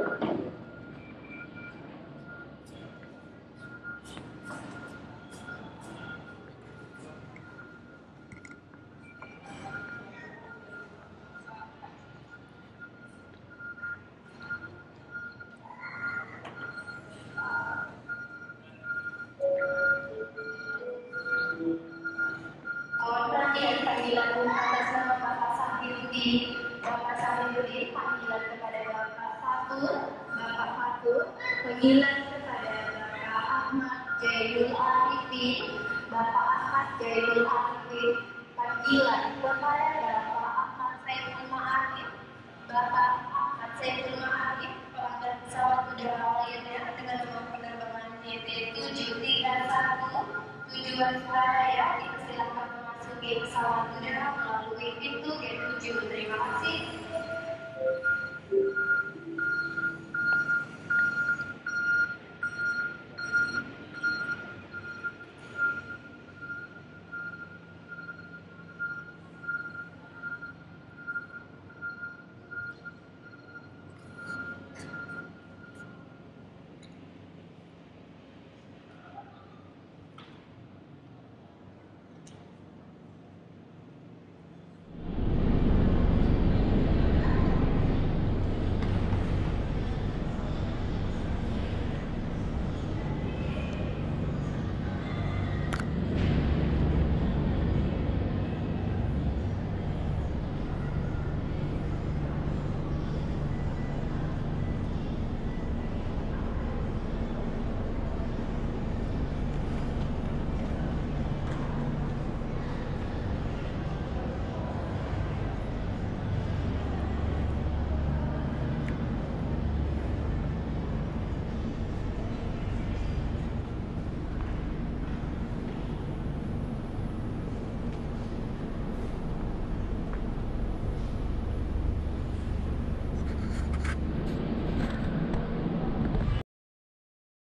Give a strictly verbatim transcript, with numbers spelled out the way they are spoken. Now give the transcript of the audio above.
Panggilan atas nama Bapak Safirudin. Bapak Safirudin, panggilan kepada Bapak Fatur, Bapak Fatur, panggilan kepada Bapak Ahmad Jailul Arifin, Bapak Ahmad Jailul Arifin, panggilan kepada Bapak Ahmad Saiful Ma'arif, Bapak Ahmad Saiful Ma'arif, pelanggan pesawat udara Lion Air dengan nomor penerbangan Y T tujuh tiga satu tujuan Surabaya, dipersilakan memasuki pesawat udara melalui pintu G tujuh. Terima kasih.